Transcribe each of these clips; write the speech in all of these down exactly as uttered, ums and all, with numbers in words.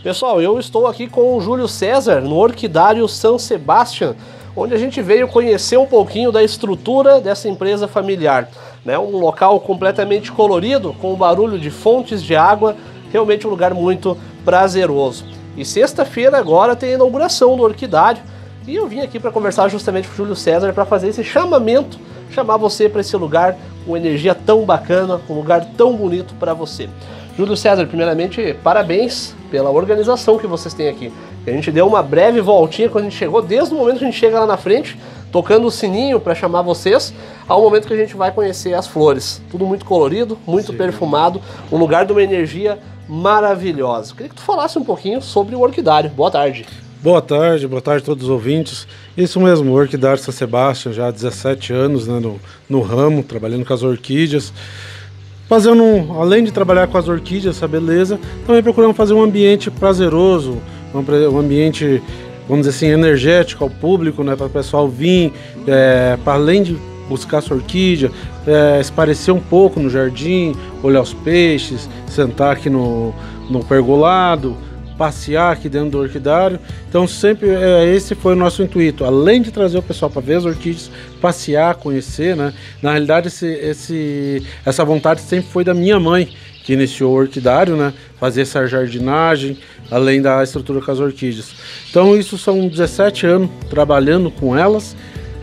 Pessoal, eu estou aqui com o Júlio César no Orquidário São Sebastião, onde a gente veio conhecer um pouquinho da estrutura dessa empresa familiar, né? Um local completamente colorido, com o barulho de fontes de água, realmente um lugar muito prazeroso. E sexta-feira agora tem a inauguração do Orquidário, e eu vim aqui para conversar justamente com o Júlio César para fazer esse chamamento, chamar você para esse lugar com energia tão bacana, um lugar tão bonito para você. Júlio César, primeiramente, parabéns pela organização que vocês têm aqui. A gente deu uma breve voltinha quando a gente chegou, desde o momento que a gente chega lá na frente, tocando o sininho para chamar vocês, ao momento que a gente vai conhecer as flores. Tudo muito colorido, muito Sim. perfumado, um lugar de uma energia maravilhosa. Eu queria que tu falasse um pouquinho sobre o Orquidário. Boa tarde. Boa tarde, boa tarde a todos os ouvintes. Isso mesmo, o Orquidário São Sebastião, já há dezessete anos, né, no, no ramo, trabalhando com as orquídeas. Fazendo, um, além de trabalhar com as orquídeas, essa beleza, também procuramos fazer um ambiente prazeroso, um, um ambiente, vamos dizer assim, energético ao público, né, para o pessoal vir, é, para além de buscar sua orquídea, é, esparecer um pouco no jardim, olhar os peixes, sentar aqui no, no pergolado, passear aqui dentro do orquidário. Então sempre é, esse foi o nosso intuito, além de trazer o pessoal para ver as orquídeas, passear, conhecer, né? Na realidade esse, esse, essa vontade sempre foi da minha mãe, que iniciou o orquidário, né? Fazer essa jardinagem, além da estrutura com as orquídeas. Então isso são dezessete anos trabalhando com elas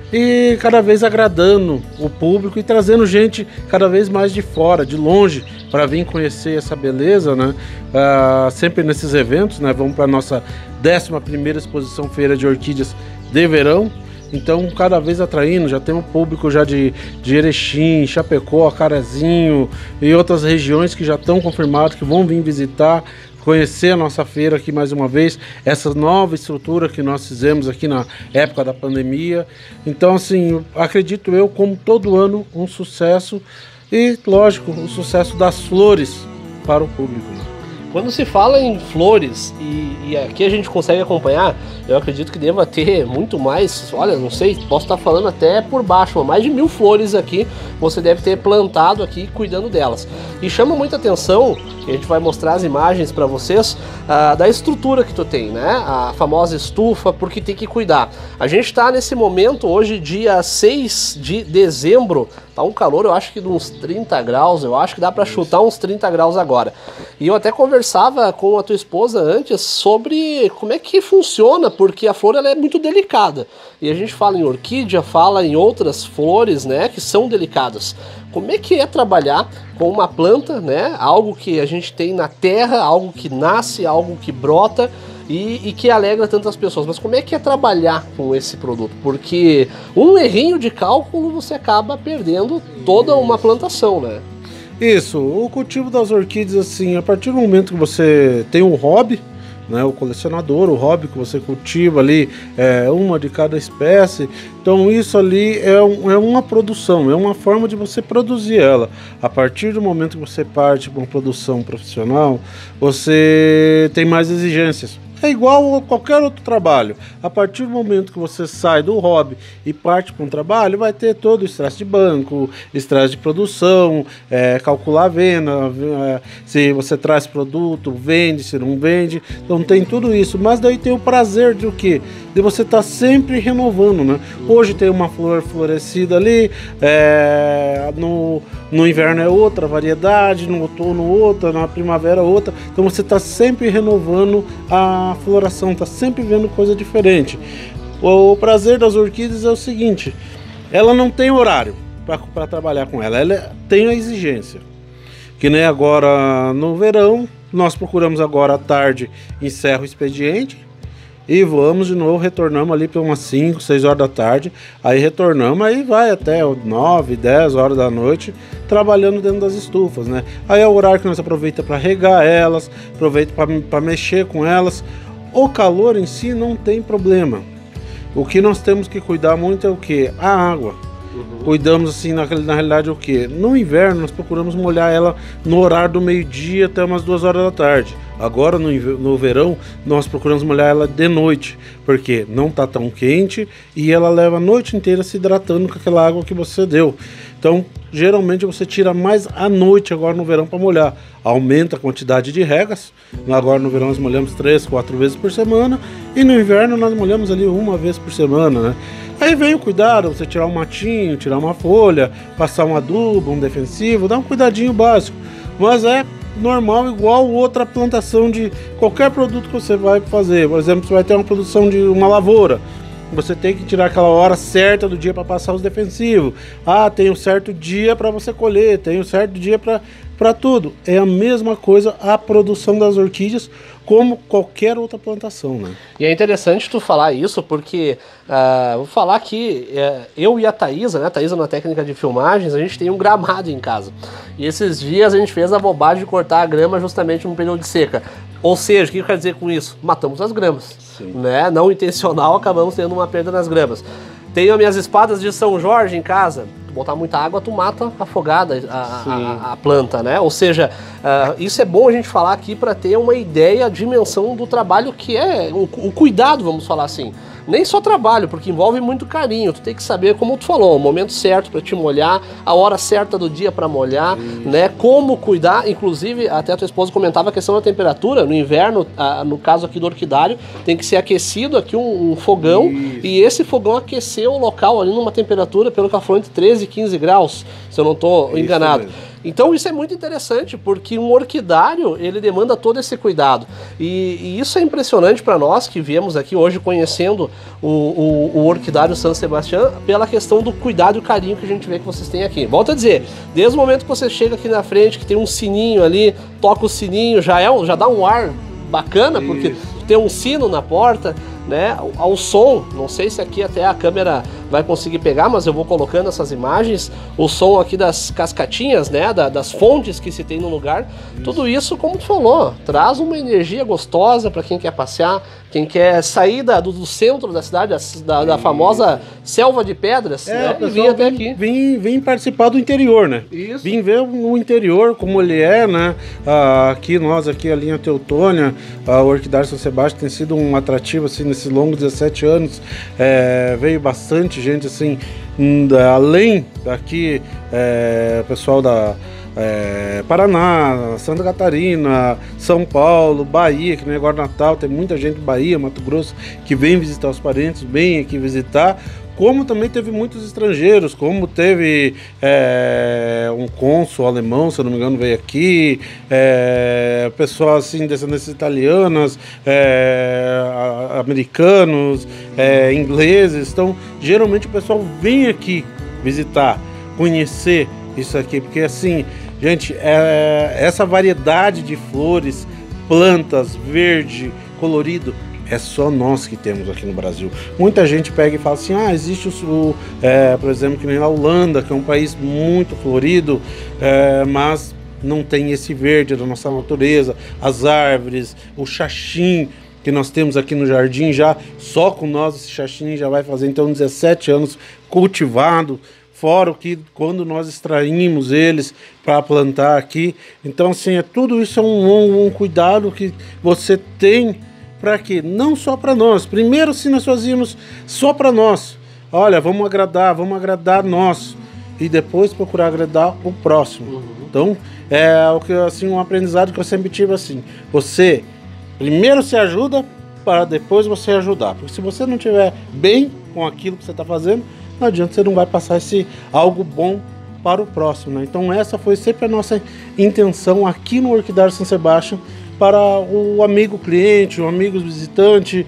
e cada vez agradando o público e trazendo gente cada vez mais de fora, de longe, para vir conhecer essa beleza, né? Uh, sempre nesses eventos, né? Vamos para a nossa décima primeira exposição Feira de Orquídeas de Verão. Então, cada vez atraindo, já tem um público já de, de Erechim, Chapecó, Carazinho e outras regiões que já estão confirmados, que vão vir visitar, conhecer a nossa feira aqui mais uma vez, essa nova estrutura que nós fizemos aqui na época da pandemia. Então, assim, acredito eu, como todo ano, um sucesso e, lógico, o sucesso das flores para o público. Quando se fala em flores, e, e aqui a gente consegue acompanhar, eu acredito que deva ter muito mais, olha, não sei, posso estar falando até por baixo, mais de mil flores aqui, você deve ter plantado aqui cuidando delas. E chama muita atenção, a gente vai mostrar as imagens para vocês, uh, da estrutura que tu tem, né? A famosa estufa, porque tem que cuidar. A gente está nesse momento, hoje dia seis de dezembro, tá um calor, eu acho que de uns trinta graus, eu acho que dá para chutar uns trinta graus agora. E eu até conversava com a tua esposa antes sobre como é que funciona, porque a flor ela é muito delicada. E a gente fala em orquídea, fala em outras flores, né, que são delicadas. Como é que é trabalhar com uma planta, né, algo que a gente tem na terra, algo que nasce, algo que brota e, e que alegra tantas pessoas? Mas como é que é trabalhar com esse produto? Porque um errinho de cálculo você acaba perdendo toda uma plantação, né? Isso, o cultivo das orquídeas, assim, a partir do momento que você tem um hobby, né, o colecionador, o hobby que você cultiva ali, é uma de cada espécie, então isso ali é, um, é uma produção, é uma forma de você produzir ela. A partir do momento que você parte para uma produção profissional, você tem mais exigências. É igual a qualquer outro trabalho. A partir do momento que você sai do hobby e parte para um trabalho, vai ter todo o estresse de banco, estresse de produção, é, calcular a venda, é, se você traz produto, vende, se não vende. Então tem tudo isso. Mas daí tem o prazer de o quê? De você estar tá sempre renovando, né? Hoje tem uma flor florescida ali, é, no, no inverno é outra variedade, no outono outra, na primavera outra. Então você está sempre renovando a a floração, está sempre vendo coisa diferente. O prazer das orquídeas é o seguinte, ela não tem horário para trabalhar com ela, ela tem a exigência. Que nem agora no verão, nós procuramos agora à tarde, encerra o expediente e vamos de novo, retornamos ali para umas cinco, seis horas da tarde, aí retornamos, aí vai até nove, dez horas da noite, trabalhando dentro das estufas, né? Aí é o horário que nós aproveita para regar elas, aproveita para mexer com elas. O calor em si não tem problema. O que nós temos que cuidar muito é o que? A água. Uhum. Cuidamos assim, na, na realidade, o que? No inverno nós procuramos molhar ela no horário do meio-dia até umas duas horas da tarde. Agora no, no verão nós procuramos molhar ela de noite, porque não está tão quente e ela leva a noite inteira se hidratando com aquela água que você deu. Então, geralmente você tira mais à noite agora no verão para molhar. Aumenta a quantidade de regas. Agora no verão nós molhamos três, quatro vezes por semana. E no inverno nós molhamos ali uma vez por semana, né? Aí vem o cuidado, você tirar um matinho, tirar uma folha, passar um adubo, um defensivo, dá um cuidadinho básico. Mas é normal, igual outra plantação de qualquer produto que você vai fazer. Por exemplo, você vai ter uma produção de uma lavoura. Você tem que tirar aquela hora certa do dia para passar os defensivos. Ah, tem um certo dia para você colher, tem um certo dia para tudo. É a mesma coisa a produção das orquídeas, como qualquer outra plantação, né? E é interessante tu falar isso, porque uh, vou falar que uh, eu e a Thaisa, né? A Thaisa na técnica de filmagens, a gente tem um gramado em casa. E esses dias a gente fez a bobagem de cortar a grama justamente no período de seca. Ou seja, o que quer dizer com isso? Matamos as gramas, né? Não intencional, acabamos tendo uma perda nas gramas. Tenho as minhas espadas de São Jorge em casa. Tu botar muita água, tu mata afogada a, a, a planta, né? Ou seja, uh, isso é bom a gente falar aqui para ter uma ideia, a dimensão do trabalho que é, o, o cuidado, vamos falar assim. Nem só trabalho, porque envolve muito carinho. Tu tem que saber, como tu falou, o momento certo para te molhar, a hora certa do dia para molhar, isso, né? Como cuidar. Inclusive, até a tua esposa comentava a questão da temperatura. No inverno, ah, no caso aqui do orquidário, tem que ser aquecido aqui um, um fogão. Isso. E esse fogão aquecer o local ali numa temperatura, pelo que ela falou, entre treze e quinze graus, se eu não estou enganado. Mesmo. Então isso é muito interessante, porque um orquidário, ele demanda todo esse cuidado. E, e isso é impressionante para nós que viemos aqui hoje conhecendo o, o, o orquidário San Sebastián, pela questão do cuidado e carinho que a gente vê que vocês têm aqui. Volto a dizer, desde o momento que você chega aqui na frente, que tem um sininho ali, toca o sininho, já, é, já dá um ar bacana, isso, porque tem um sino na porta, né? Ao, ao som, não sei se aqui até a câmera vai conseguir pegar, mas eu vou colocando essas imagens, o som aqui das cascatinhas, né? Da, das fontes que se tem no lugar, isso. Tudo isso, como tu falou, traz uma energia gostosa para quem quer passear, quem quer sair da, do, do centro da cidade, da, da famosa selva de pedras, é, né? E vir até aqui. Vim, vim participar do interior, né? Isso. Vim ver o interior, como ele é, né? Ah, aqui, nós, aqui, a linha Teutônia, a Orquidário São Sebastião tem sido um atrativo, assim, nesses longos dezessete anos. É, veio bastante gente, assim, da, além daqui, é, pessoal da é, Paraná, Santa Catarina, São Paulo, Bahia, que nem agora Natal, tem muita gente de Bahia, Mato Grosso, que vem visitar os parentes, vem aqui visitar. Como também teve muitos estrangeiros, como teve é, um cônsul alemão, se eu não me engano, veio aqui, é, pessoal assim, descendências italianas, é, americanos, é, ingleses. Então, geralmente o pessoal vem aqui visitar, conhecer isso aqui, porque assim, gente, é, essa variedade de flores, plantas, verde, colorido, é só nós que temos aqui no Brasil. Muita gente pega e fala assim, ah, existe o, é, por exemplo, que nem a Holanda, que é um país muito florido, é, mas não tem esse verde da nossa natureza, as árvores, o xaxim que nós temos aqui no jardim, já só com nós esse xaxim já vai fazer então dezessete anos cultivado, fora o que quando nós extraímos eles para plantar aqui. Então assim, é, tudo isso é um, um cuidado que você tem. Para quê? Não só para nós. Primeiro, se nós fazíamos só para nós, olha, vamos agradar, vamos agradar nós, e depois procurar agradar o próximo. Uhum. Então, é o que assim, um aprendizado que eu sempre tive assim: você primeiro se ajuda para depois você ajudar. Porque se você não estiver bem com aquilo que você está fazendo, não adianta, você não vai passar esse algo bom para o próximo, né? Então, essa foi sempre a nossa intenção aqui no Orquidário São Sebastião, para o amigo cliente, o amigo visitante,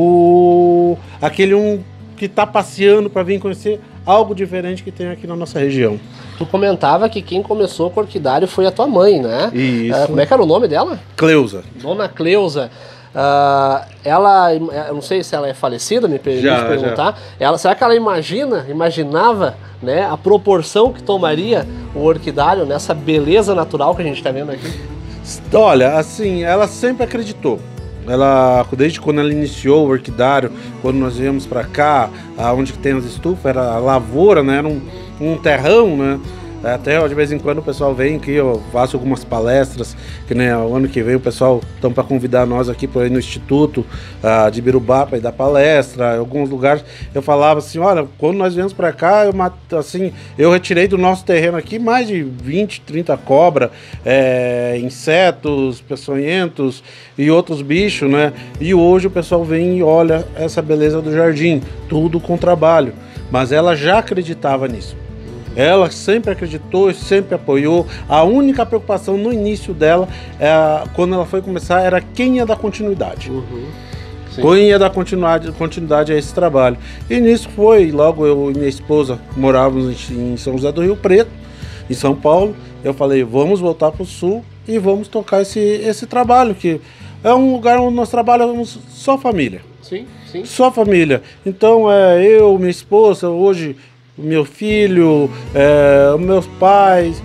o aquele um que está passeando para vir conhecer algo diferente que tem aqui na nossa região. Tu comentava que quem começou com o orquidário foi a tua mãe, né? Isso. Uh, como é que era o nome dela? Cleusa. Dona Cleusa. Uh, ela, eu não sei se ela é falecida, me permite já, perguntar. Já. Ela, será que ela imagina, imaginava, né, a proporção que tomaria o orquidário nessa beleza natural que a gente está vendo aqui? Olha, assim, ela sempre acreditou. Ela, desde quando ela iniciou o orquidário, quando nós viemos para cá, onde tem as estufas, era a lavoura, né? Era um, um terrão, né? Até de vez em quando o pessoal vem aqui, eu faço algumas palestras, que nem o ano que vem o pessoal estão para convidar nós aqui para ir no Instituto uh, de Birubá para ir dar palestra. Em alguns lugares eu falava assim, olha, quando nós viemos para cá, eu, assim, eu retirei do nosso terreno aqui mais de vinte, trinta cobras, é, insetos, peçonhentos e outros bichos, né? E hoje o pessoal vem e olha essa beleza do jardim, tudo com trabalho. Mas ela já acreditava nisso. Ela sempre acreditou e sempre apoiou. A única preocupação no início dela, é, quando ela foi começar, era quem ia dar continuidade. Uhum. Quem ia dar continuidade, continuidade a esse trabalho. E nisso foi, logo eu e minha esposa morávamos em São José do Rio Preto, em São Paulo. Eu falei, vamos voltar para o Sul e vamos tocar esse, esse trabalho, que é um lugar onde nós trabalhamos só família. Sim, sim. Só família. Então, é, eu, minha esposa, hoje, meu filho, é, meus pais,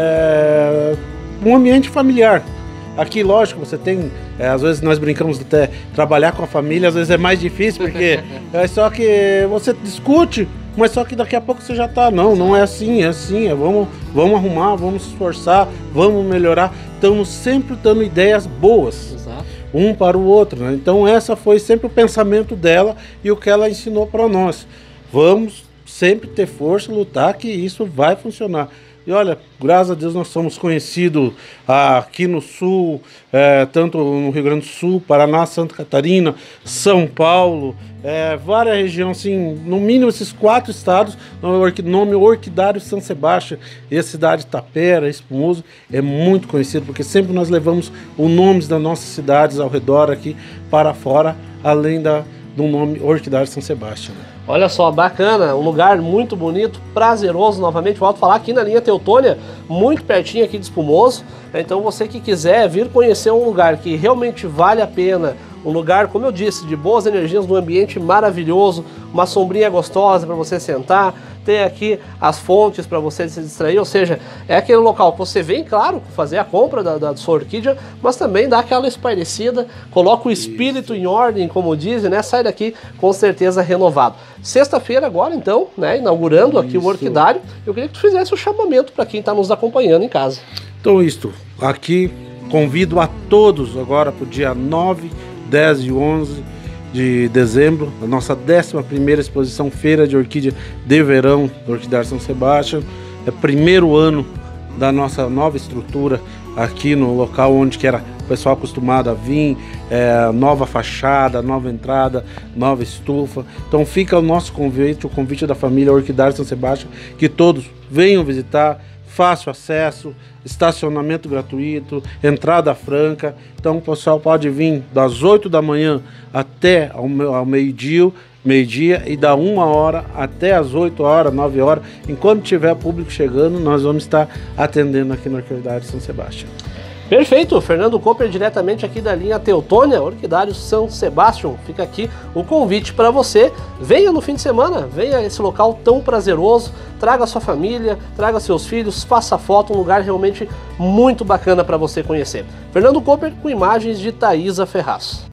é, um ambiente familiar. Aqui, lógico, você tem, é, às vezes nós brincamos até, trabalhar com a família, às vezes é mais difícil, porque é só que você discute, mas só que daqui a pouco você já tá, não, não é assim, é assim, é, vamos, vamos arrumar, vamos se esforçar, vamos melhorar. Estamos sempre dando ideias boas. Exato. Um para o outro, né? Então essa foi sempre o pensamento dela e o que ela ensinou para nós. Vamos sempre ter força, lutar, que isso vai funcionar. E olha, graças a Deus nós somos conhecidos ah, aqui no Sul, é, tanto no Rio Grande do Sul, Paraná, Santa Catarina, São Paulo, é, várias regiões, assim, no mínimo esses quatro estados, o nome Orquidário São Sebastião, e a cidade Tapera, Espumoso, é muito conhecido, porque sempre nós levamos os nomes das nossas cidades ao redor aqui para fora, além da, do nome Orquidário São Sebastião. Olha só, bacana, um lugar muito bonito, prazeroso, novamente, volto a falar, aqui na linha Teutônia, muito pertinho aqui de Espumoso. Então você que quiser vir conhecer um lugar que realmente vale a pena, um lugar, como eu disse, de boas energias, num ambiente maravilhoso, uma sombrinha gostosa para você sentar, ter aqui as fontes para você se distrair, ou seja, é aquele local que você vem, claro, fazer a compra da, da sua orquídea, mas também dá aquela espairecida, coloca o espírito Isso. em ordem, como dizem, né? Sai daqui com certeza renovado. Sexta-feira agora, então, né, inaugurando aqui Isso. o Orquidário, eu queria que tu fizesse o chamamento para quem está nos acompanhando em casa. Então, isto, aqui convido a todos agora para o dia nove, dez e onze de dezembro, a nossa décima primeira exposição Feira de Orquídea de Verão do Orquidário São Sebastião. É o primeiro ano da nossa nova estrutura aqui no local onde que era o pessoal acostumado a vir, é, nova fachada, nova entrada, nova estufa. Então fica o nosso convite, o convite da família Orquidário São Sebastião, que todos venham visitar. Fácil acesso, estacionamento gratuito, entrada franca. Então o pessoal pode vir das oito da manhã até ao, ao meio-dia, meio-dia e da uma hora até as oito horas, nove horas. Enquanto tiver público chegando, nós vamos estar atendendo aqui no Orquidário São Sebastião. Perfeito, Fernando Cooper, diretamente aqui da linha Teutônia, Orquidário São Sebastião. Fica aqui o convite para você. Venha no fim de semana, venha a esse local tão prazeroso, traga sua família, traga seus filhos, faça foto, um lugar realmente muito bacana para você conhecer. Fernando Cooper com imagens de Thaisa Ferraz.